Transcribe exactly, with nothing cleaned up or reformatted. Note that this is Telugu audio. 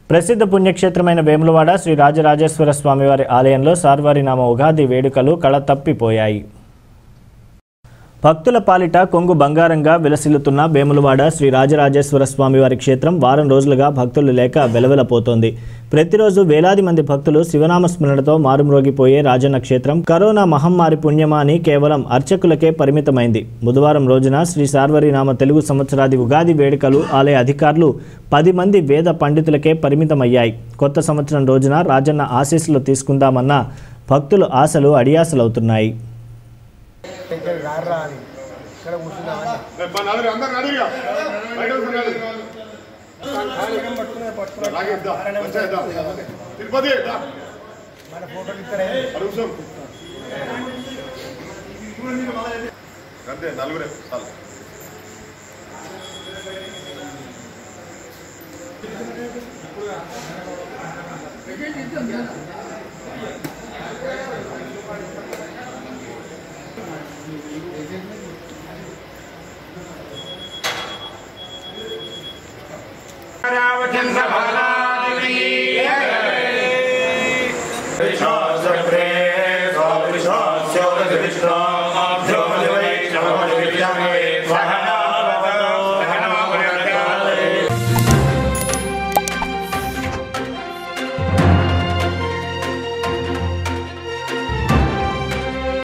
ప్రసిద్ధ పుణ్యక్షేత్రమైన వేములవాడ శ్రీ రాజరాజేశ్వర స్వామివారి ఆలయంలో సార్వరినామ ఉగాది వేడుకలు కళతప్పిపోయాయి. భక్తుల పాలిట కొంగు బంగారంగా విలసిల్లుతున్న వేములవాడ శ్రీ రాజరాజేశ్వర స్వామివారి క్షేత్రం వారం రోజులుగా భక్తులు లేక వెలవెలపోతోంది. ప్రతిరోజు వేలాది మంది భక్తులు శివనామ స్మరణతో మారుమ్రోగిపోయే రాజన్న క్షేత్రం కరోనా మహమ్మారి పుణ్యమా అని కేవలం అర్చకులకే పరిమితమైంది. బుధవారం రోజున శ్రీ సార్వరినామ తెలుగు సంవత్సరాది ఉగాది వేడుకలు ఆలయ అధికారులు పది మంది వేద పండితులకే పరిమితమయ్యాయి. కొత్త సంవత్సరం రోజున రాజన్న ఆశీస్సులు తీసుకుందామన్న భక్తుల ఆశలు అడియాసలవుతున్నాయి. Vishwas Vishwas Vishwas